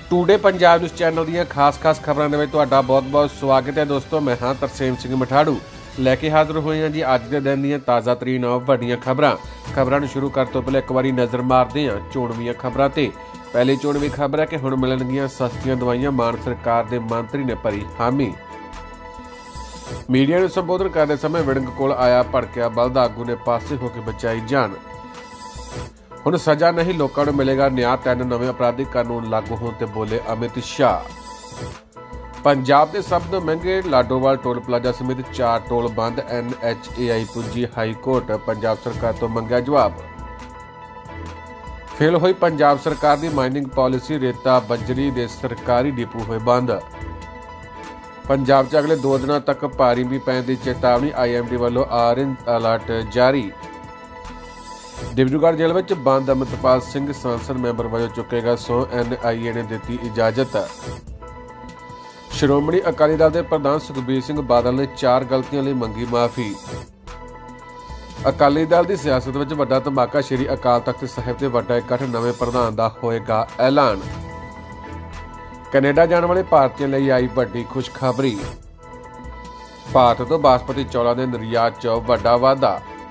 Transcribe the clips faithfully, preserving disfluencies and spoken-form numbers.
Today Punjab news channel ਦੀਆਂ खास खास खबरों ਦੇ ਵਿੱਚ ਤੁਹਾਡਾ ਬਹੁਤ-ਬਹੁਤ ਸਵਾਗਤ ਹੈ ਦੋਸਤੋ। मैं हाँ तरसेम सिंह मठाड़ू लैके हाजिर होए हैं जी अज के दिन ਦੀਆਂ ताज़ा तरीन ਵੱਡੀਆਂ खबरां खबरां ਨੂੰ शुरू करन ਤੋਂ ਪਹਿਲਾਂ ਇੱਕ ਵਾਰੀ नज़र मारते हैं ਚੋਣਵੀਆਂ खबरां ਤੇ। पहली चोणवी खबर है कि हुण मिलणगीਆਂ सस्तियां दवाइयां, मान सरकार के मंत्री ने भरी हामी। मीडिया ਨੂੰ संबोधन करते समय विड़ंग कोल आया भड़किया बल्द आगू ने पासे होकर बचाई जान। हुण सजा नहीं लोकां नूं मिलेगा न्याय, तीन नवे अपराधिक कानून लागू होने ते बोले अमित शाह। पंजाब के सब तो महंगे लाडोवाल टोल प्लाजा समेत चार टोल बंद, एन एच ए आई पुजी हाई कोर्ट, पंजाब सरकार तो मंगया जवाब। फेल हुई पंजाब सरकार की माइनिंग पॉलिसी, रेता बजरी के सरकारी डिपू हुए बंद। पंजाब च अगले दो दिनों तक भारी भी पैण की चेतावनी, आई एम डी वालों ऑरेंज अलर्ट जारी। डिब्रूगढ़ जेल में बंद अमृतपाल सिंह सांसद मैंबर वजों चुकेगा सौ, एन आई ए ने दी इजाजत। श्रोमणी अकाली दल के प्रधान सुखबीर सिंह बादल ने चार गलतियों लिए मंगी माफी। अकाली दल की सियासत में वड्डा धमाका, श्री अकाल तख्त साहिब से वड्डा इकट्ठ, नवे प्रधान का होएगा ऐलान। कनेडा जाने वाले भारतीयों लिए आई वड्डी खुशखबरी, भारत तो बासमती चौलों के निर्यात च वड्डा वाधा।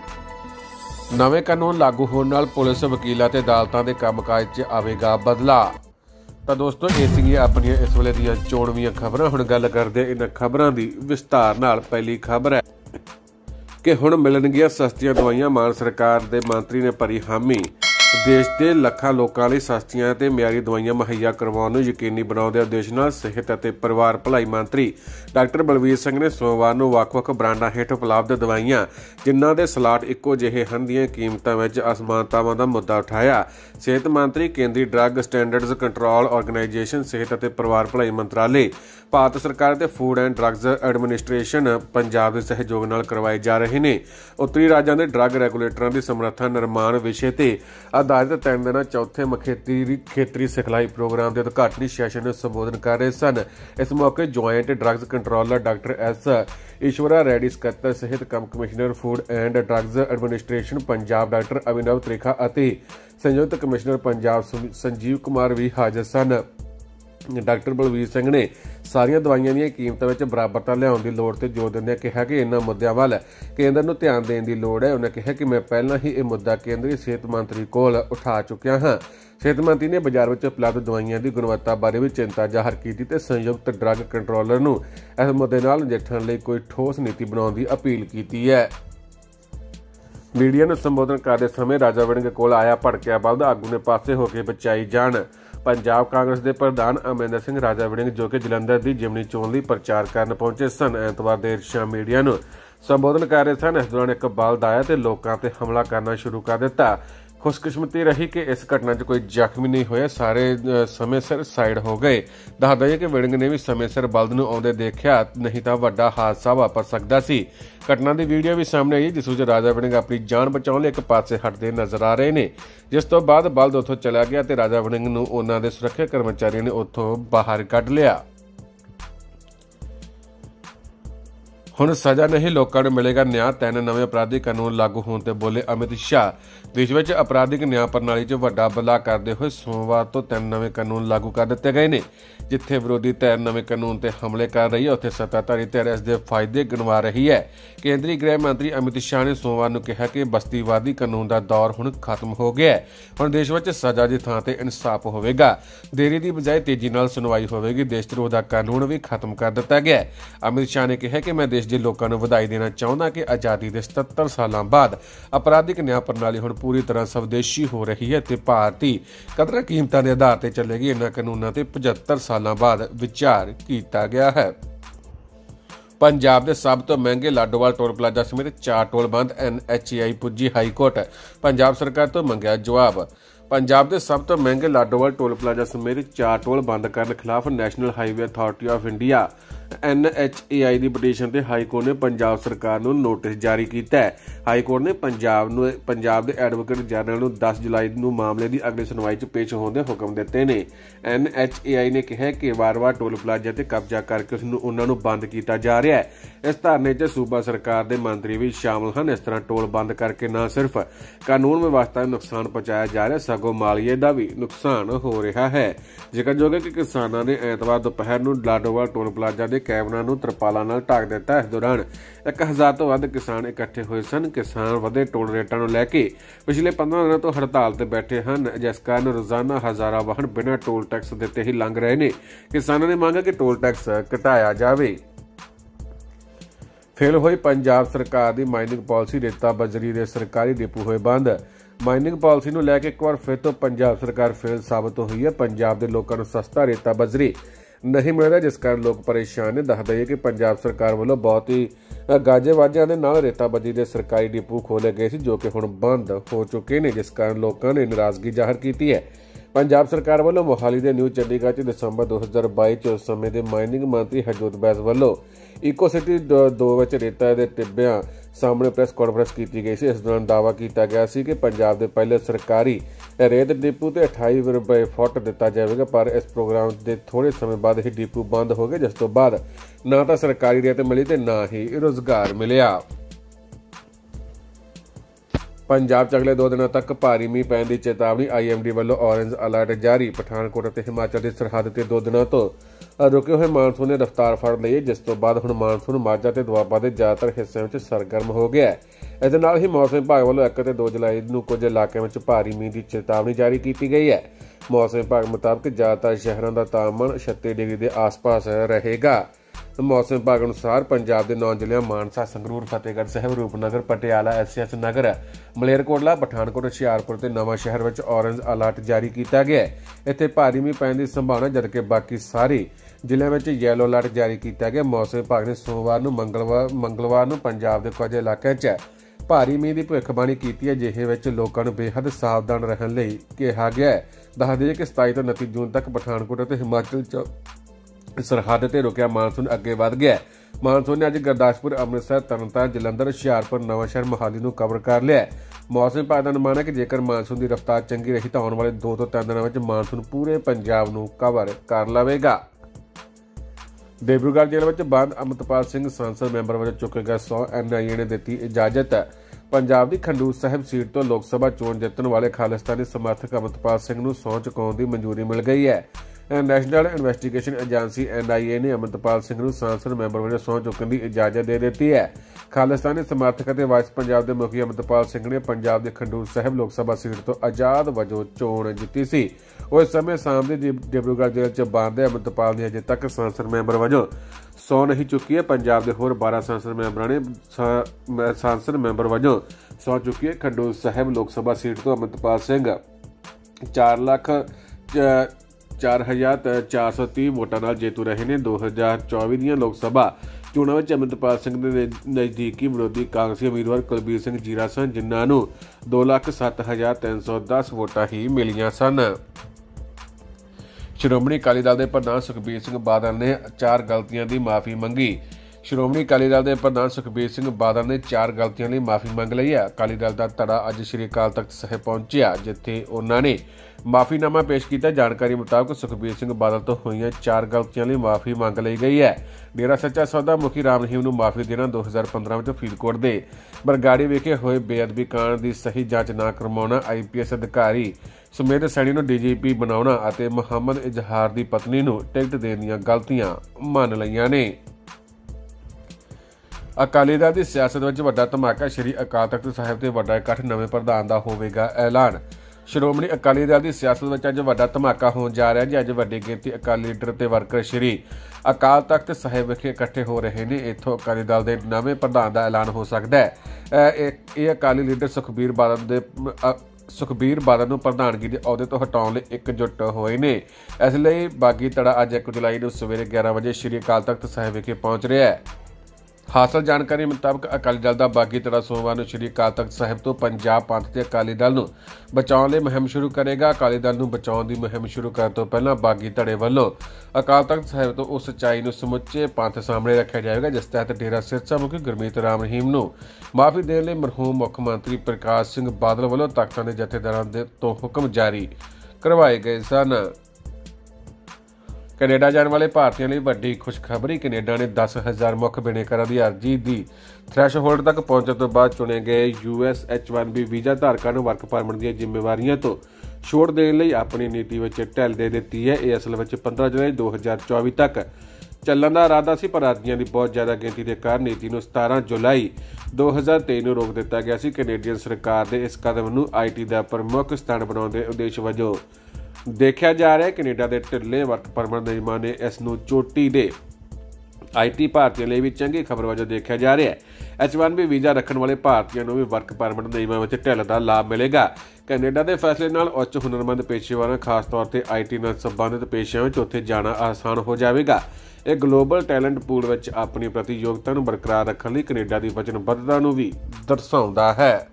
नवे कानून लागू होने नाल पुलिस, वकीलों ते अदालतों के कामकाज च आवेगा बदला। तो दोस्तों ये सीगियां अपनियां इस वेले दीयां चोणवीआं खबरां। हुण गल करदे इन्हां खबरां दी विस्तार नाल। पहली खबर है कि हुण मिलणगीਆਂ सस्तियां दवाइयां, मान सरकार दे मंत्री ने भरी हामी। देश के ਲੱਖਾਂ लोगों ਲਈ सस्तियां ते ਮਿਆਰੀ ਦਵਾਈਆਂ ਮੁਹੱਈਆ ਕਰਵਾਉਣ ਨੂੰ ਯਕੀਨੀ ਬਣਾਉਣ ਦੇ ਉਦੇਸ਼ ਨਾਲ ਸਿਹਤ ਅਤੇ ਪਰਿਵਾਰ ਭਲਾਈ ਮੰਤਰੀ ਡਾਕਟਰ ਬਲਵੀਰ ਸਿੰਘ ਨੇ ਸੋਮਵਾਰ ਨੂੰ ਵੱਖ-ਵੱਖ ਬ੍ਰਾਂਡਾਂ ਹੇਠ ਉਪਲਬਧ ਦਵਾਈਆਂ, ਜਿਨ੍ਹਾਂ ਦੇ ਸਲਾਟ ਇੱਕੋ ਜਿਹੇ ਹਨ, ਦੀਆਂ ਕੀਮਤਾਂ ਵਿੱਚ ਅਸਮਾਨਤਾਵਾਂ ਦਾ ਮੁੱਦਾ ਉਠਾਇਆ। ਸਿਹਤ ਮੰਤਰੀ, ਕੇਂਦਰੀ ਡਰੱਗ ਸਟੈਂਡਰਡਸ ਕੰਟਰੋਲ ਆਰਗੇਨਾਈਜੇਸ਼ਨ, ਸਿਹਤ ਅਤੇ ਪਰਿਵਾਰ ਭਲਾਈ ਮੰਤਰਾਲੇ, ਭਾਰਤ ਸਰਕਾਰ ਤੇ food and drugs administration Punjab ਦੇ ਸਹਿਯੋਗ ਨਾਲ ਕਰਵਾਏ ਜਾ ਰਹੇ ਨੇ। ਉੱਤਰੀ ਰਾਜਾਂ ਦੇ ਡਰੱਗ ਰੈਗੂਲੇਟਰਾਂ ਦੀ ਸਮਰੱਥਾ ਨਿਰਮਾਣ ਵਿਸ਼ੇ ਤੇ ਆਧਾਰਿਤ ਤਿੰਨ ਦਿਨਾਂ ਚੌਥੇ ਖੇਤਰੀ ਖੇਤਰੀ ਸਿਖਲਾਈ ਪ੍ਰੋਗਰਾਮ ਦੇ ਉਦਘਾਟਨੀ ਸੈਸ਼ਨ ਨੂੰ ਸੰਬੋਧਨ ਕਰ ਰਹੇ ਸਨ। ਇਸ ਮੌਕੇ joint drugs controller doctor S Ishwara Reddy, ਸਕੱਤਰ ਸਿਹਤ cum commissioner food and drugs administration Punjab doctor Abhinav Trikha ਅਤੇ ਸੰਯੁਕਤ ਕਮਿਸ਼ਨਰ ਪੰਜਾਬ ਸੰਜੀਵ ਕੁਮਾਰ ਵੀ ਹਾਜ਼ਰ ਸਨ। ਡਾਕਟਰ ਬਲਵੀਰ ਸਿੰਘ ਨੇ ਸਾਰੀਆਂ ਦਵਾਈਆਂ ਦੀਆਂ ਕੀਮਤਾਂ ਵਿੱਚ ਬਰਾਬਰਤਾ ਲਿਆਉਣ ਦੀ ਲੋੜ ਤੇ ਜ਼ੋਰ ਦਿੰਦਿਆਂ ਕਿਹਾ ਕਿ ਇਹਨਾਂ ਮੁੱਦਿਆਂ ਵੱਲ ਕੇਂਦਰ ਨੂੰ ਧਿਆਨ ਦੇਣ ਦੀ ਲੋੜ ਹੈ। ਉਹਨਾਂ ਕਿਹਾ ਕਿ ਮੈਂ ਪਹਿਲਾਂ ਹੀ ਇਹ ਮੁੱਦਾ ਕੇਂਦਰੀ ਸਿਹਤ ਮੰਤਰੀ ਕੋਲ ਉਠਾ ਚੁੱਕਿਆ ਹਾਂ। ਸਿਹਤ ਮੰਤਰੀ ਨੇ ਬਾਜ਼ਾਰ ਵਿੱਚ ਉਪਲਬਧ ਦਵਾਈਆਂ ਦੀ ਗੁਣਵੱਤਾ ਬਾਰੇ ਵੀ ਚਿੰਤਾ ਜ਼ਾਹਰ ਕੀਤੀ ਤੇ ਸੰਯੁਕਤ ਡਰੱਗ ਕੰਟਰੋਲਰ ਨੂੰ ਇਸ ਮੁੱਦੇ ਨਾਲ ਨਜਿੱਠਣ ਲਈ ਕੋਈ ਠੋਸ ਨੀਤੀ ਬਣਾਉਣ ਦੀ ਅਪੀਲ ਕੀਤੀ ਹੈ। मीडिया ਨੂੰ ਸੰਬੋਧਨ ਕਰਦੇ ਸਮੇਂ ਰਾਜਾ ਵੜਿੰਗ ਕੋਲ ਆਇਆ ਭੜਕਿਆ ਬਲਦ, ਆਗੂ ਨੇ ਪਾਸੇ ਹੋ ਕੇ ਬਚਾਈ ਜਾਨ। पंजाब कांग्रेस के प्रधान अमरिंदर सिंह राजा वड़िंग, जो कि जलंधर की जिमनी चोण लई प्रचार करन पहुंचे सन, ऐतवार देर शाम मीडिया नूं संबोधन कर रहे सन। इस दौरान एक बल्द आया तो लोगों ते हमला करना शुरू कर दिता। खुशकिस्मती रही कि इस घटना च कोई जख्मी नहीं होया, सारे समय सिर साइड हो गए। दस दईए कि विड़िंग ने भी समय सिर बल्द नूं आउंदे देखिया, नहीं तो वड्डा हादसा वापर सकदा सी। घटना की वीडियो भी सामने आई, जिस विच राजा वड़िंग अपनी जान बचाउण लई एक पासे हटदे नज़र आ रहे ने, जिस तो बाद बल्द उत्थों चला गया तो राजा वड़िंग नूं उन्हां दे सुरक्षा कर्मचारियों ने उत्थों बाहर कढ लिया। हुण सजा नहीं लोकां नूं मिलेगा न्याय, तीन नवे अपराधिक कानून लागू होने ते बोले अमित शाह। देश विच अपराधिक न्याय प्रणाली च वड्डा बदलाव करते हुए सोमवार तो तीन नवे कानून लागू कर दिते गए ने। जिथे विरोधी धिर नवे कानून ते हमले कर रही है, उत्थे सत्ताधारी धिर इस दे फायदे गिणवा रही है। केंद्रीय गृह मंत्री अमित शाह ने सोमवार नूं कहा कि बस्तीवादी कानून का दौर हुण खत्म हो गया है। हुण देश विच सजा की थां ते इंसाफ होवेगा, देरी की बजाय तेजी नाल सुनवाई होवेगी। देशद्रोह का कानून भी खत्म कर दिता गया है। अमित शाह ने कहा कि मैं देश के लोगों को ਵਧਾਈ देना चाहता कि आज़ादी के सतहत्तर सालों बाद अपराधिक न्याय प्रणाली हुण पूरी तरह स्वदेशी हो रही है ते भारती कदरां कीमतां के आधार पर चलेगी। इन्हां कानूनां ते पचहत्तर सालों बाद विचार किया गया है। पंजाब के सब तो महंगे लाडोवाल टोल प्लाजा समेत चार टोल बंद, एन एच ए आई पुजी हाई कोर्ट, पंजाब सरकार तो मंगया जवाब। पंजाब के सब तो महंगे लाडोवाल टोल प्लाजा समेत चार टोल बंद करने खिलाफ national highway authority of India N H A I ਦੀ ਪਟੀਸ਼ਨ ਤੇ ਹਾਈ ਕੋਰਟ ਨੇ ਪੰਜਾਬ ਸਰਕਾਰ ਨੂੰ ਨੋਟਿਸ ਜਾਰੀ ਕੀਤਾ ਹੈ। ਹਾਈ ਕੋਰਟ ਨੇ ਪੰਜਾਬ ਨੂੰ ਪੰਜਾਬ ਦੇ ਐਡਵੋਕੇਟ ਜਨਰਲ ਨੂੰ ਦਸ ਜੁਲਾਈ ਨੂੰ ਮਾਮਲੇ ਦੀ ਅਗਲੀ ਸੁਣਵਾਈ 'ਚ ਪੇਸ਼ ਹੋਣ ਦੇ ਹੁਕਮ ਦਿੱਤੇ ਨੇ। ਐਨ ਐਚ ਏ ਆਈ ਨੇ ਕਿਹਾ ਕਿ ਵਾਰ-ਵਾਰ ਟੋਲ ਪਲਾਜ਼ਾ ਤੇ ਕਬਜ਼ਾ ਕਰਕੇ ਉਸ ਨੂੰ ਉਹਨਾਂ ਨੂੰ ਬੰਦ ਕੀਤਾ ਜਾ ਰਿਹਾ ਹੈ। ਇਸ ਧਰਨੇ 'ਚ ਸੂਬਾ ਸਰਕਾਰ ਦੇ ਮੰਤਰੀ ਵੀ ਸ਼ਾਮਲ ਹਨ। ਇਸ ਤਰ੍ਹਾਂ ਟੋਲ ਬੰਦ ਕਰਕੇ ਨਾ ਸਿਰਫ ਕਾਨੂੰਨ ਵਿਵਸਥਾ ਨੂੰ ਨੁਕਸਾਨ ਪਹੁੰਚਾਇਆ ਜਾ ਰਿਹਾ, ਸਗੋਂ ਮਾਲੀਏ ਦਾ ਵੀ ਨੁਕਸਾਨ ਹੋ ਰਿਹਾ ਹੈ। ਜ਼ਿਕਰਯੋਗ ਹੈ ਕਿ ਕਿਸਾਨਾਂ ਨੇ ਐਤਵਾਰ ਦੁਪਹਿਰ ਨੂੰ ਲਾਡੋਵਾਲ ਟੋਲ ਪਲਾਜ਼ਾ ਦੇ ਕੈਬਨਾਂ ਨੂੰ ਤਰਪਾਲਾਂ ਨਾਲ ਢੱਕ ਦਿੱਤਾ। ਇਸ ਦੌਰਾਨ ਇੱਕ ਹਜ਼ਾਰ ਤੋਂ ਵੱਧ ਕਿਸਾਨ ਇਕੱਠੇ ਹੋਏ ਸਨ। ਕਿਸਾਨ ਵਧੇ ਟੋਲ ਰੇਟਾਂ ਨੂੰ ਲੈ ਕੇ ਪਿਛਲੇ ਪੰਦਰਾਂ ਦਿਨਾਂ ਤੋਂ ਹੜਤਾਲ ਤੇ ਬੈਠੇ ਹਨ, ਜਿਸ ਕਾਰਨ ਰੋਜ਼ਾਨਾ ਹਜ਼ਾਰਾਂ ਵਾਹਨ ਬਿਨਾਂ ਟੋਲ ਟੈਕਸ ਦਿੱਤੇ ਹੀ ਲੰਘ ਰਹੇ ਨੇ। ਕਿਸਾਨਾਂ ਨੇ ਮੰਗ ਕਿ ਟੋਲ ਟੈਕਸ ਘਟਾਇਆ ਜਾਵੇ। ਫੇਲ ਹੋਈ ਪੰਜਾਬ ਸਰਕਾਰ ਦੀ ਮਾਈਨਿੰਗ ਪਾਲਿਸੀ, ਰੇਤਾ ਬਜਰੀ ਦੇ ਸਰਕਾਰੀ ਡਿਪੂ ਹੋਏ ਬੰਦ। ਮਾਈਨਿੰਗ ਪਾਲਿਸੀ ਨੂੰ ਲੈ ਕੇ ਇੱਕ ਵਾਰ ਫਿਰ ਤੋਂ ਪੰਜਾਬ ਸਰਕਾਰ ਫੇਲ ਸਾਬਤ ਹੋਈ ਹੈ। ਪੰਜਾਬ ਦੇ ਲੋਕਾਂ ਨੂੰ ਸਸਤਾ ਰੇਤਾ ਬਜਰੀ ਨਹੀਂ ਮਿਲ ਰਿਹਾ, ਜਿਸ ਕਾਰਨ ਲੋਕ ਪਰੇਸ਼ਾਨ ਨੇ। ਦੱਸ ਦਈਏ ਕਿ ਪੰਜਾਬ ਸਰਕਾਰ ਵੱਲੋਂ ਬਹੁਤ ਹੀ ਗਾਜੇ ਵਾਜਿਆਂ ਦੇ ਨਾਲ ਰੇਤਾ ਬਜਰੀ ਦੇ ਸਰਕਾਰੀ ਡਿਪੂ ਖੋਲ੍ਹੇ ਗਏ ਸੀ, ਜੋ ਕਿ ਹੁਣ ਬੰਦ ਹੋ ਚੁੱਕੇ ਨੇ, ਜਿਸ ਕਾਰਨ ਲੋਕਾਂ ਨੇ ਨਾਰਾਜ਼ਗੀ ਜ਼ਾਹਰ ਕੀਤੀ ਹੈ। ਪੰਜਾਬ ਸਰਕਾਰ ਵੱਲੋਂ ਮੋਹਾਲੀ ਦੇ ਨਿਊ ਚੰਡੀਗੜ੍ਹ 'ਚ ਦਸੰਬਰ ਦੋ ਹਜ਼ਾਰ ਬਾਈ 'ਚ ਉਸ ਸਮੇਂ ਦੇ ਮਾਈਨਿੰਗ ਮੰਤਰੀ ਹਰਜੋਤ ਬੈਂਸ ਵੱਲੋਂ ਈਕੋ ਸਿਟੀ ਦੋ ਵਿੱਚ ਰੇਤਾ ਦੇ ਟਿੱਬਿਆਂ ਸਾਹਮਣੇ ਪ੍ਰੈਸ ਕਾਨਫਰੰਸ ਕੀਤੀ ਗਈ ਸੀ। ਇਸ ਦੌਰਾਨ ਦਾਅਵਾ ਕੀਤਾ ਗਿਆ ਸੀ ਕਿ ਪੰਜਾਬ ਦੇ ਪਹਿਲੇ ਸਰਕਾਰੀ ਰੇਤ ਡਿਪੂ ਤੇ ਅਠਾਈ ਰੁਪਏ ਫੁੱਟ ਦਿੱਤਾ ਜਾਵੇਗਾ, ਪਰ ਇਸ ਪ੍ਰੋਗਰਾਮ ਦੇ ਥੋੜੇ ਸਮੇਂ ਬਾਅਦ ਹੀ ਡਿਪੂ ਬੰਦ ਹੋ ਗਏ, ਜਿਸ ਤੋਂ ਬਾਅਦ ਨਾ ਤਾਂ ਸਰਕਾਰੀ ਰੇਤ ਮਿਲੀ ਤੇ ਨਾ ਹੀ ਰੁਜ਼ਗਾਰ ਮਿਲਿਆ। ਪੰਜਾਬ 'ਚ ਅਗਲੇ ਦੋ ਦਿਨਾਂ ਤੱਕ ਭਾਰੀ ਮੀਂਹ ਪੈਣ ਦੀ ਚੇਤਾਵਨੀ, ਆਈ ਐਮ ਡੀ ਵੱਲੋਂ ਔਰੇਂਜ ਅਲਰਟ ਜਾਰੀ। ਪਠਾਨਕੋਟ ਅਤੇ ਹਿਮਾਚਲ ਦੀ ਸਰਹੱਦ ਤੇ ਦੋ ਦਿਨਾਂ ਤੋਂ ਰੁਕੇ ਹੋਏ ਮਾਨਸੂਨ ਨੇ ਰਫ਼ਤਾਰ ਫੜ ਲਈ, ਜਿਸ ਤੋਂ ਬਾਅਦ ਹੁਣ ਮਾਨਸੂਨ ਮਾਝਾ ਤੇ ਦੁਆਬਾ ਦੇ ਜ਼ਿਆਦਾਤਰ ਹਿੱਸਿਆਂ ਵਿੱਚ ਸਰਗਰਮ ਹੋ ਗਿਆ ਹੈ। ਇਸ ਦੇ ਨਾਲ ਹੀ ਮੌਸਮ ਵਿਭਾਗ ਵੱਲੋਂ ਇੱਕ ਤੇ ਦੋ ਜੁਲਾਈ ਨੂੰ ਕੁਝ ਇਲਾਕਿਆਂ ਵਿੱਚ ਭਾਰੀ ਮੀਂਹ ਦੀ ਚੇਤਾਵਨੀ ਜਾਰੀ ਕੀਤੀ ਗਈ ਹੈ। ਮੌਸਮ ਵਿਭਾਗ ਮੁਤਾਬਕ ਜ਼ਿਆਦਾਤਰ ਸ਼ਹਿਰਾਂ ਦਾ ਤਾਪਮਾਨ ਛੱਤੀ ਡਿਗਰੀ ਦੇ ਆਸ-ਪਾਸ ਰਹੇਗਾ। ਮੌਸਮ ਵਿਭਾਗ ਅਨੁਸਾਰ ਪੰਜਾਬ ਦੇ ਨੌ ਜ਼ਿਲ੍ਹਿਆਂ ਮਾਨਸਾ, ਸੰਗਰੂਰ, ਫਤਿਹਗੜ੍ਹ ਸਾਹਿਬ, ਰੂਪਨਗਰ, ਪਟਿਆਲਾ, ਐਸ ਐਸ ਨਗਰ, ਮਲੇਰਕੋਟਲਾ, ਪਠਾਨਕੋਟ, ਹੁਸ਼ਿਆਰਪੁਰ ਤੇ ਨਵਾਂ ਸ਼ਹਿਰ ਵਿੱਚ ਔਰੇਂਜ ਅਲਰਟ ਜਾਰੀ ਕੀਤਾ ਗਿਆ ਹੈ। ਇੱਥੇ ਭਾਰੀ ਮੀਂਹ ਪੈਣ ਦੀ ਸੰਭਾਵਨਾ, ਜਦਕਿ ਬਾਕੀ ਸਾਰੇ ਜ਼ਿਲ੍ਹਿਆਂ ਵਿੱਚ ਯੈਲੋ ਅਲਰਟ ਜਾਰੀ ਕੀਤਾ ਗਿਆ। ਮੌਸਮ ਵਿਭਾਗ ਨੇ ਸੋਮਵਾਰ ਨੂੰ ਮੰਗਲਵਾਰ ਮੰਗਲਵਾਰ ਨੂੰ ਪੰਜਾਬ ਦੇ ਕੁਝ ਇਲਾਕਿਆਂ 'ਚ ਭਾਰੀ ਮੀਂਹ ਦੀ ਭਵਿੱਖਬਾਣੀ ਕੀਤੀ ਹੈ, ਜਿਹੇ ਵਿੱਚ ਲੋਕਾਂ ਨੂੰ ਬੇਹੱਦ ਸਾਵਧਾਨ ਰਹਿਣ ਲਈ ਕਿਹਾ ਗਿਆ ਹੈ। ਦੱਸ ਦਈਏ ਕਿ ਸਤਾਈ ਤੋਂ ਉਨੱਤੀ ਜੂਨ ਤੱਕ ਪਠਾਨਕੋਟ ਅਤੇ ਹਿਮਾਚਲ 'ਚ ਸਰਹੱਦ ਤੇ ਰੁਕਿਆ ਮਾਨਸੂਨ ਅੱਗੇ ਵਧ ਗਿਆ। ਮਾਨਸੂਨ ਨੇ ਅੱਜ ਗੁਰਦਾਸਪੁਰ, ਅੰਮ੍ਰਿਤਸਰ, ਤਰਨਤਾਰਨ, ਜਲੰਧਰ, ਹੁਸ਼ਿਆਰਪੁਰ, ਨਵਾਂਸ਼ਹਿਰ, ਮੋਹਾਲੀ ਨੂੰ ਕਵਰ ਕਰ ਲਿਆ। ਮੌਸਮ ਵਿਭਾਗ ਦਾ ਅਨੁਮਾਨ ਹੈ ਕਿ ਜੇਕਰ ਮਾਨਸੂਨ ਦੀ ਰਫ਼ਤਾਰ ਚੰਗੀ ਰਹੀ ਤਾਂ ਆਉਣ ਵਾਲੇ ਦੋ ਤੋਂ ਤਿੰਨ ਦਿਨਾਂ ਵਿੱਚ ਮਾਨਸੂਨ ਪੂਰੇ ਪੰਜਾਬ ਨੂੰ ਕਵਰ ਕਰ ਲਵੇਗਾ। ਡਿਬਰੂਗੜ੍ਹ ਜੇਲ੍ਹ ਵਿੱਚ ਬੰਦ ਅੰਮ੍ਰਿਤਪਾਲ ਸਿੰਘ ਸੰਸਦ ਮੈਂਬਰ ਵਜੋਂ ਚੁੱਕੇਗਾ ਸਹੁੰ, ਐਨ ਆਈ ਏ ਨੇ ਦਿੱਤੀ ਇਜਾਜ਼ਤ। ਪੰਜਾਬ ਦੀ ਖੰਡੂਰ ਸਾਹਿਬ ਸੀਟ ਤੋਂ ਲੋਕ ਸਭਾ ਚੋਣ ਜਿੱਤਣ ਵਾਲੇ ਖਾਲਿਸਤਾਨੀ ਸਮਰਥਕ ਅੰਮ੍ਰਿਤਪਾਲ ਸਿੰਘ ਨੂੰ ਸਹੁੰ ਚੁਕਾਉਣ ਦੀ ਮਨਜ਼ੂਰੀ ਮਿਲ ਗਈ ਹੈ। National investigation agency N I A ਨੇ ਅੰਮ੍ਰਿਤਪਾਲ ਸਿੰਘ ਨੂੰ ਸੰਸਦ ਮੈਂਬਰ ਵਜੋਂ ਸਹੁੰ ਚੁੱਕਣ ਦੀ ਇਜਾਜ਼ਤ ਦੇ ਦਿੱਤੀ ਹੈ। ਖਾਲਿਸਤਾਨੀ ਸਮਰਥਕ ਅਤੇ ਵਾਈਸ ਪੰਜਾਬ ਦੇ ਮੁਖੀ ਅੰਮ੍ਰਿਤਪਾਲ ਸਿੰਘ ਨੇ ਪੰਜਾਬ ਦੇ ਖੰਡੂਰ ਸਾਹਿਬ ਲੋਕ ਸਭਾ ਸੀਟ ਤੋਂ ਆਜ਼ਾਦ ਵਜੋਂ ਚੋਣ ਜਿੱਤੀ ਸੀ। ਉਹ ਇਸ ਸਮੇਂ ਸ਼ਾਮ ਦੀ ਡਿਬਰੂਗੜ੍ਹ ਜੇਲ੍ਹ 'ਚ ਬੰਦ ਹੈ। ਅੰਮ੍ਰਿਤਪਾਲ ਨੇ ਅਜੇ ਤੱਕ ਸੰਸਦ ਮੈਂਬਰ ਵਜੋਂ ਸਹੁੰ ਨਹੀਂ ਚੁੱਕੀ ਹੈ। ਪੰਜਾਬ ਦੇ ਹੋਰ ਬਾਰਾਂ ਸੰਸਦ ਮੈਂਬਰਾਂ ਨੇ ਸੰਸਦ ਮੈਂਬਰ ਵਜੋਂ ਸਹੁੰ ਚੁੱਕੀ ਹੈ। ਖੰਡੂਰ ਸਾਹਿਬ ਲੋਕ ਸਭਾ ਸੀਟ ਤੋਂ ਅੰਮ੍ਰਿਤਪਾਲ ਸਿੰਘ ਚਾਰ ਲੱਖ ਚਾਰ ਹਜ਼ਾਰ ਚਾਰ ਸੌ ਤੀਹ ਵੋਟਾਂ ਨਾਲ ਜੇਤੂ ਰਹੇ ਨੇ। ਦੋ ਹਜ਼ਾਰ ਚੌਵੀ ਦੀਆਂ ਲੋਕ ਸਭਾ ਚੋਣਾਂ ਵਿੱਚ ਅੰਮ੍ਰਿਤਪਾਲ ਸਿੰਘ ਦੇ ਨਜ਼ਦੀਕੀ ਵਿਰੋਧੀ ਕਾਂਗਰਸੀ ਉਮੀਦਵਾਰ ਕੁਲਬੀਰ ਸਿੰਘ ਜੀਰਾ ਸਨ, ਜਿਨ੍ਹਾਂ ਨੂੰ ਦੋ ਲੱਖ ਸੱਤ ਹਜ਼ਾਰ ਤਿੰਨ ਸੌ ਦਸ ਵੋਟਾਂ ਹੀ ਮਿਲੀਆਂ ਸਨ। ਸ਼੍ਰੋਮਣੀ ਅਕਾਲੀ ਦਲ ਦੇ ਪ੍ਰਧਾਨ ਸੁਖਬੀਰ ਸਿੰਘ ਬਾਦਲ ਨੇ ਚਾਰ ਗਲਤੀਆਂ ਦੀ ਮਾਫ਼ੀ ਮੰਗੀ। ਸ਼੍ਰੋਮਣੀ ਅਕਾਲੀ ਦਲ ਦੇ ਪ੍ਰਧਾਨ ਸੁਖਬੀਰ ਸਿੰਘ ਬਾਦਲ ਨੇ ਚਾਰ ਗਲਤੀਆਂ ਲਈ ਮਾਫ਼ੀ ਮੰਗ ਲਈ ਹੈ। ਅਕਾਲੀ ਦਲ ਦਾ ਧੜਾ ਅੱਜ ਸ੍ਰੀ ਅਕਾਲ ਤਖ਼ਤ ਸਾਹਿਬ ਪਹੁੰਚਿਆ, ਜਿੱਥੇ ਉਹਨਾਂ ਨੇ ਮਾਫ਼ੀਨਾਮਾ ਪੇਸ਼ ਕੀਤਾ। ਜਾਣਕਾਰੀ ਮੁਤਾਬਕ ਸੁਖਬੀਰ ਸਿੰਘ ਬਾਦਲ ਤੋਂ ਹੋਈਆਂ ਚਾਰ ਗਲਤੀਆਂ ਲਈ ਮਾਫ਼ੀ ਮੰਗ ਲਈ ਗਈ ਹੈ। ਡੇਰਾ ਸੱਚਾ ਸੌਦਾ ਮੁਖੀ ਰਾਮ ਰਹੀਮ ਨੂੰ ਮਾਫ਼ੀ ਦੇਣਾ, ਦੋ ਹਜ਼ਾਰ ਪੰਦਰਾਂ ਵਿੱਚ ਫਰੀਦਕੋਟ ਦੇ ਬਰਗਾੜੀ ਵਿਖੇ ਹੋਏ ਬੇਅਦਬੀ ਕਾਂਡ ਦੀ ਸਹੀ ਜਾਂਚ ਨਾ ਕਰਵਾਉਣਾ, ਆਈ ਪੀ ਐਸ ਅਧਿਕਾਰੀ ਸੁਮੇਧ ਸੈਣੀ ਨੂੰ ਡੀ ਜੀ ਪੀ ਬਣਾਉਣਾ ਅਤੇ ਮੁਹੰਮਦ ਇਜ਼ਹਾਰ ਦੀ ਪਤਨੀ ਨੂੰ ਟਿਕਟ ਦੇਣ ਦੀਆਂ ਗਲਤੀਆਂ ਮੰਨ ਲਈਆਂ ਨੇ। ਅਕਾਲੀ ਦਲ ਦੀ ਸਿਆਸਤ ਵਿੱਚ ਵੱਡਾ ਧਮਾਕਾ, ਸ੍ਰੀ ਅਕਾਲ ਤਖ਼ਤ ਸਾਹਿਬ ਤੇ ਵੱਡਾ ਇਕੱਠ, ਨਵੇਂ ਪ੍ਰਧਾਨ ਦਾ ਹੋਵੇਗਾ ਐਲਾਨ। ਸ਼੍ਰੋਮਣੀ ਅਕਾਲੀ ਦਲ ਦੀ ਸਿਆਸਤ ਵਿੱਚ ਅੱਜ ਵੱਡਾ ਧਮਾਕਾ ਹੋਣ ਜਾ ਰਿਹਾ ਜੀ। ਅੱਜ ਵੱਡੀ ਗਿਣਤੀ ਅਕਾਲੀ ਲੀਡਰ ਤੇ ਵਰਕਰ ਸ੍ਰੀ ਅਕਾਲ ਤਖ਼ਤ ਸਾਹਿਬ ਵਿਖੇ ਇਕੱਠੇ ਹੋ ਰਹੇ ਨੇ। ਇੱਥੋਂ ਅਕਾਲੀ ਦਲ ਦੇ ਨਵੇਂ ਪ੍ਰਧਾਨ ਦਾ ਐਲਾਨ ਹੋ ਸਕਦਾ ਹੈ। ਇਹ ਅਕਾਲੀ ਲੀਡਰ ਸੁਖਬੀਰ ਬਾਦਲ ਦੇ ਸੁਖਬੀਰ ਬਾਦਲ ਨੂੰ ਪ੍ਰਧਾਨਗੀ ਦੇ ਅਹੁਦੇ ਤੋਂ ਹਟਾਉਣ ਲਈ ਇਕਜੁੱਟ ਹੋਏ ਨੇ। ਇਸ ਲਈ ਬਾਗੀ ਧੜਾ ਅੱਜ ਇੱਕ ਜੁਲਾਈ ਨੂੰ ਸਵੇਰੇ ਗਿਆਰਾਂ ਵਜੇ ਸ੍ਰੀ ਅਕਾਲ ਤਖ਼ਤ ਸਾਹਿਬ ਵਿਖੇ ਪਹੁੰਚ ਰਿਹਾ ਹੈ। ਹਾਸਲ ਜਾਣਕਾਰੀ ਮੁਤਾਬਕ ਅਕਾਲੀ ਦਲ ਦਾ ਬਾਗੀ ਧੜਾ ਸੋਮਵਾਰ ਨੂੰ ਸ਼੍ਰੀ ਅਕਾਲ ਤਖਤ ਸਾਹਿਬ ਤੋਂ ਪੰਜਾਬ ਪੰਥ ਤੇ ਅਕਾਲੀ ਦਲ ਨੂੰ ਬਚਾਉਣ ਲਈ ਮੁਹਿੰਮ ਸ਼ੁਰੂ ਕਰੇਗਾ। ਅਕਾਲੀ ਦਲ ਨੂੰ ਬਚਾਉਣ ਦੀ ਮੁਹਿੰਮ ਸ਼ੁਰੂ ਕਰਨ ਤੋਂ ਪਹਿਲਾਂ ਬਾਗੀ ਧੜੇ ਵੱਲੋਂ ਅਕਾਲ ਤਖਤ ਸਾਹਿਬ ਤੋਂ ਉਸ ਸੱਚਾਈ ਨੂੰ ਸਮੁੱਚੇ ਪੰਥ ਸਾਹਮਣੇ ਰੱਖਿਆ ਜਾਵੇਗਾ ਜਿਸ ਤਹਿਤ ਡੇਰਾ ਸਿਰਸਾ ਮੁਖੀ ਗੁਰਮੀਤ ਰਾਮ ਰਹੀਮ ਨੂੰ ਮਾਫੀ ਦੇਣ ਲਈ ਮਰਹੂਮ ਮੁੱਖ ਮੰਤਰੀ ਪ੍ਰਕਾਸ਼ ਸਿੰਘ ਬਾਦਲ ਵੱਲੋਂ ਤਖਤਾਂ ਦੇ ਜਥੇਦਾਰਾਂ ਦੇ ਤੋਂ ਹੁਕਮ ਜਾਰੀ ਕਰਵਾਏ ਗਏ ਸਨ। ਕੈਨੇਡਾ ਜਾਣ ਵਾਲੇ ਭਾਰਤੀਆਂ ਲਈ ਵੱਡੀ ਖੁਸ਼ਖਬਰੀ। ਕੈਨੇਡਾ ਨੇ ਦਸ ਹਜ਼ਾਰ ਮੁੱਖ ਬਿਨੇਕਾਰਾਂ ਦੀ ਅਰਜ਼ੀ ਦੀ ਥ੍ਰੈਸ਼ਹੋਲਡ ਤੱਕ ਪਹੁੰਚਣ ਤੋਂ ਬਾਅਦ ਚੁਣੇ ਗਏ U S H one B visa ਧਾਰਕਾਂ ਨੂੰ ਵਰਕ ਪਰਮਿਟ ਦੀਆਂ ਜ਼ਿੰਮੇਵਾਰੀਆਂ ਤੋਂ ਛੋੜ ਦੇਣ ਲਈ ਆਪਣੀ ਨੀਤੀ ਵਿੱਚ ਢਿੱਲ ਦੇ ਦਿੱਤੀ ਹੈ। ਇਹ ਅਸਲ ਵਿੱਚ ਪੰਦਰਾਂ ਜੁਲਾਈ ਦੋ ਹਜ਼ਾਰ ਚੌਵੀ ਤੱਕ ਚੱਲਣ ਦਾ ਇਰਾਦਾ ਸੀ, ਪਰ ਅਰਜ਼ੀਆਂ ਦੀ ਬਹੁਤ ਜ਼ਿਆਦਾ ਗਿਣਤੀ ਦੇ ਕਾਰਨ ਨੀਤੀ ਨੂੰ ਸਤਾਰਾਂ ਜੁਲਾਈ ਦੋ ਹਜ਼ਾਰ ਤੇਈ ਨੂੰ ਰੋਕ ਦਿੱਤਾ ਗਿਆ ਸੀ। ਕੈਨੇਡੀਅਨ ਸਰਕਾਰ ਦੇ ਇਸ ਕਦਮ ਨੂੰ ਆਈ ਟੀ ਦਾ ਪ੍ਰਮੁੱਖ ਸਥਾਨ ਬਣਾਉਣ ਦੇ ਉਦੇਸ਼ ਵਜੋਂ ਦੇਖਿਆ ਜਾ ਰਿਹਾ ਹੈ। ਕੈਨੇਡਾ ਦੇ ਢਿੱਲੇ ਵਰਕ ਪਰਮਿਟ ਨਿਯਮਾਂ ਨੇ ਇਸ ਨੂੰ ਚੋਟੀ ਦੇ ਆਈ ਟੀ ਭਾਰਤੀਆਂ ਲਈ ਵੀ ਚੰਗੀ ਖਬਰ ਵਜੋਂ ਦੇਖਿਆ ਜਾ ਰਿਹਾ ਹੈ। ਐਚ ਵਨ ਬੀ ਵੀਜ਼ਾ ਰੱਖਣ ਵਾਲੇ ਭਾਰਤੀਆਂ ਨੂੰ ਵੀ ਵਰਕ ਪਰਮਿਟ ਨਿਯਮਾਂ ਵਿੱਚ ਢਿੱਲ ਦਾ ਲਾਭ ਮਿਲੇਗਾ। ਕੈਨੇਡਾ ਦੇ ਫੈਸਲੇ ਨਾਲ ਉੱਚ ਹੁਨਰਮੰਦ ਪੇਸ਼ੇਵਰਾਂ, ਖਾਸ ਤੌਰ ਤੇ ਆਈ ਟੀ ਨਾਲ ਸੰਬੰਧਿਤ ਪੇਸ਼ਿਆਂ ਵਿੱਚ ਉੱਥੇ ਜਾਣਾ ਆਸਾਨ ਹੋ ਜਾਵੇਗਾ। ਇਹ ਗਲੋਬਲ ਟੈਲੈਂਟ ਪੂਲ ਵਿੱਚ ਆਪਣੀ ਪ੍ਰਤੀਯੋਗਤਾ ਨੂੰ ਬਰਕਰਾਰ ਰੱਖਣ ਲਈ ਕੈਨੇਡਾ ਦੀ ਵਚਨਬੱਧਤਾ ਨੂੰ ਵੀ ਦਰਸਾਉਂਦਾ ਹੈ।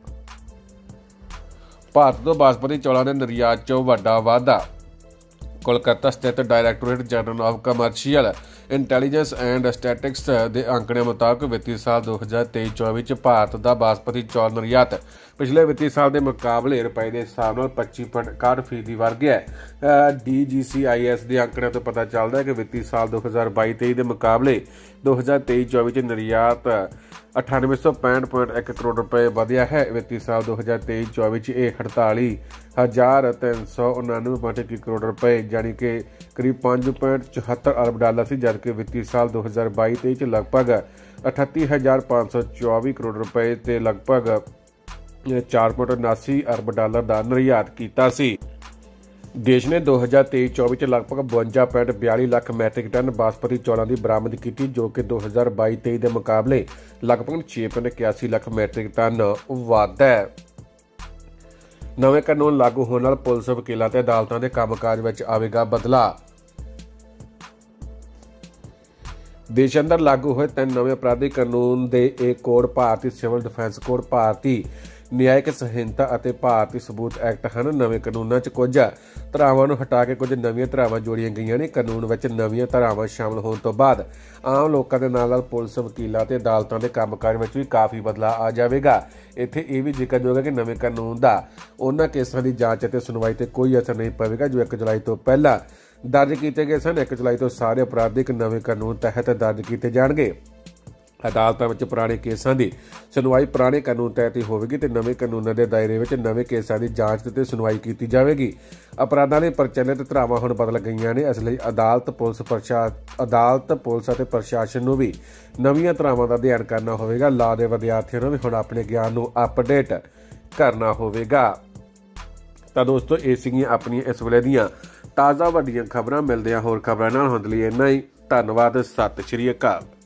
ਭਾਰਤ ਤੋਂ ਬਾਸਮਤੀ ਚੌਲਾਂ ਦੇ ਨਿਰਯਾਤ 'ਚ ਵੱਡਾ ਵਾਧਾ। ਕੋਲਕਾਤਾ ਸਥਿਤ directorate general of commercial intelligence and statistics ਦੇ ਅੰਕੜਿਆਂ ਮੁਤਾਬਕ ਵਿੱਤੀ ਸਾਲ ਦੋ ਹਜ਼ਾਰ ਤੇਈ ਚੌਵੀ 'ਚ ਭਾਰਤ ਦਾ ਬਾਸਮਤੀ ਚੌਲ ਨਿਰਯਾਤ ਪਿਛਲੇ ਵਿੱਤੀ ਸਾਲ ਦੇ ਮੁਕਾਬਲੇ ਰੁਪਏ ਦੇ ਹਿਸਾਬ ਨਾਲ ਪੱਚੀ ਪੁਆਇੰਟ ਇਕਾਹਠ ਫੀਸਦੀ ਵੱਧ ਗਿਆ ਹੈ। D G C I S ਦੇ ਅੰਕੜਿਆਂ ਤੋਂ ਪਤਾ ਚੱਲਦਾ ਹੈ ਕਿ ਵਿੱਤੀ ਸਾਲ ਦੋ ਹਜ਼ਾਰ ਬਾਈ ਤੇਈ ਦੇ ਮੁਕਾਬਲੇ ਦੋ ਹਜ਼ਾਰ ਤੇਈ ਚੌਵੀ 'ਚ ਨਿਰਯਾਤ ਅਠਾਨਵੇਂ ਸੌ ਪੈਂਹਠ ਪੁਆਇੰਟ ਇੱਕ ਕਰੋੜ ਰੁਪਏ ਵਧਿਆ ਹੈ। ਵਿੱਤੀ ਸਾਲ ਦੋ ਹਜ਼ਾਰ ਤੇਈ ਚੌਵੀ 'ਚ ਇਹ ਅਠਤਾਲੀ ਹਜ਼ਾਰ ਤਿੰਨ ਸੌ ਉਨਾਨਵੇਂ ਪੁਆਇੰਟ ਇੱਕ ਕਰੋੜ ਰੁਪਏ ਯਾਨੀ ਕਿ ਕਰੀਬ ਪੰਜ ਪੁਆਇੰਟ ਚੁਹੱਤਰ ਅਰਬ ਡਾਲਰ ਸੀ, ਜਦਕਿ ਵਿੱਤੀ ਸਾਲ ਦੋ ਹਜ਼ਾਰ ਬਾਈ ਤੇਈ 'ਚ ਲਗਭਗ ਅਠੱਤੀ ਹਜ਼ਾਰ ਪੰਜ ਸੌ ਚੌਵੀ ਕਰੋੜ ਰੁਪਏ ਤੇ ਲਗਭਗ ਚਾਰ ਪੁਆਇੰਟ ਉਨਾਸੀ ਅਰਬ ਡਾਲਰ ਦਾ ਨਿਰਯਾਤ ਕੀਤਾ ਸੀ। ਦੇਸ਼ ਨੇ ਦੋ ਹਜ਼ਾਰ ਤੇਈ ਚੌਵੀ 'ਚ ਲਗਭਗ ਬਵੰਜਾ ਪੁਆਇੰਟ ਬਿਆਲੀ ਲੱਖ ਮੈਟ੍ਰਿਕ ਟਨ ਬਾਸਮਤੀ ਚੌਲਾਂ ਦੀ ਬਰਾਮਦ ਕੀਤੀ, ਜੋ ਕਿ ਦੋ ਹਜ਼ਾਰ ਬਾਈ ਤੇਈ ਦੇ ਮੁਕਾਬਲੇ ਲਗਭਗ ਛੇ ਪੁਆਇੰਟ ਇਕਿਆਸੀ ਲੱਖ ਮੈਟ੍ਰਿਕ ਟਨ ਵੱਧ ਹੈ। ਨਵੇਂ ਕਾਨੂੰਨ ਲਾਗੂ ਹੋਣ ਨਾਲ ਪੁਲਿਸ, ਵਕੀਲਾਂ ਤੇ ਅਦਾਲਤਾਂ ਦੇ ਕੰਮਕਾਜ ਵਿੱਚ ਆਵੇਗਾ ਬਦਲਾਅ। ਦੇਸ਼ ਅੰਦਰ ਲਾਗੂ ਹੋਏ ਤਿੰਨ ਨਵੇਂ ਅਪਰਾਧਿਕ ਕਾਨੂੰਨ ਦੇ ਇਹ code Bharatiya civil defence code, Bharatiya Nyaya Sanhita ਅਤੇ ਭਾਰਤੀ ਸਬੂਤ ਐਕਟ ਹਨ। ਨਵੇਂ ਕਾਨੂੰਨਾਂ 'ਚ ਕੁਝ ਧਾਰਾਵਾਂ ਨੂੰ ਹਟਾ ਕੇ ਕੁਝ ਨਵੀਆਂ ਧਾਰਾਵਾਂ ਜੋੜੀਆਂ ਗਈਆਂ ਨੇ। ਕਾਨੂੰਨ ਵਿੱਚ ਨਵੀਆਂ ਧਾਰਾਵਾਂ ਸ਼ਾਮਲ ਹੋਣ ਤੋਂ ਬਾਅਦ ਆਮ ਲੋਕਾਂ ਦੇ ਨਾਲ ਨਾਲ ਪੁਲਿਸ, ਵਕੀਲਾਂ ਤੇ ਅਦਾਲਤਾਂ ਦੇ ਕੰਮਕਾਜ ਵਿੱਚ ਵੀ ਕਾਫੀ ਬਦਲਾਅ ਆ ਜਾਵੇਗਾ। ਇੱਥੇ ਇਹ ਵੀ ਜ਼ਿਕਰਯੋਗ ਹੈ ਕਿ ਨਵੇਂ ਕਾਨੂੰਨ ਦਾ ਉਹਨਾਂ ਕੇਸਾਂ ਦੀ ਜਾਂਚ ਅਤੇ ਸੁਣਵਾਈ ਤੇ ਕੋਈ ਅਸਰ ਨਹੀਂ ਪਵੇਗਾ ਜੋ ਇੱਕ ਜੁਲਾਈ ਤੋਂ ਪਹਿਲਾਂ ਦਰਜ ਕੀਤੇ ਗਏ ਸਨ। ਇੱਕ ਜੁਲਾਈ ਤੋਂ ਸਾਰੇ ਅਪਰਾਧਿਕ ਨਵੇਂ ਕਾਨੂੰਨ ਤਹਿਤ ਦਰਜ ਕੀਤੇ ਜਾਣਗੇ। ਅਦਾਲਤਾਂ ਵਿੱਚ ਪੁਰਾਣੇ ਕੇਸਾਂ ਦੀ ਸੁਣਵਾਈ ਪੁਰਾਣੇ ਕਾਨੂੰਨ ਤਹਿਤ ਹੀ ਹੋਵੇਗੀ ਤੇ ਨਵੇਂ ਕਾਨੂੰਨਾਂ ਦੇ ਦਾਇਰੇ ਵਿੱਚ ਨਵੇਂ ਕੇਸਾਂ ਦੀ ਜਾਂਚ ਤੇ ਸੁਣਵਾਈ ਕੀਤੀ ਜਾਵੇਗੀ। ਅਪਰਾਧਾਂ ਲਈ ਪ੍ਰਚਲਿਤ ਧਾਰਾਵਾਂ ਹੁਣ ਬਦਲ ਗਈਆਂ ਨੇ, ਇਸ ਲਈ ਅਦਾਲਤ ਪੁਲਿਸ ਪ੍ਰਸ਼ਾਸਨ ਅਦਾਲਤ ਪੁਲਿਸ ਅਤੇ ਪ੍ਰਸ਼ਾਸਨ ਨੂੰ ਵੀ ਨਵੀਆਂ ਧਾਰਾਵਾਂ ਦਾ ਅਧਿਐਨ ਕਰਨਾ ਹੋਵੇਗਾ। ਲਾਅ ਦੇ ਵਿਦਿਆਰਥੀਆਂ ਨੂੰ ਵੀ ਹੁਣ ਆਪਣੇ ਗਿਆਨ ਨੂੰ ਅਪਡੇਟ ਕਰਨਾ ਹੋਵੇਗਾ। ਤਾਂ ਦੋਸਤੋ, ਇਹ ਸੀਗੀਆਂ ਆਪਣੀਆਂ ਇਸ ਵੇਲੇ ਦੀਆਂ ਤਾਜ਼ਾ ਵੱਡੀਆਂ ਖਬਰਾਂ। ਮਿਲਦੇ ਹਾਂ ਹੋਰ ਖਬਰਾਂ ਨਾਲ। ਹੁਣ ਲਈ ਇੰਨਾ ਹੀ। ਧੰਨਵਾਦ। ਸਤਿ ਸ਼੍ਰੀ ਅਕਾਲ।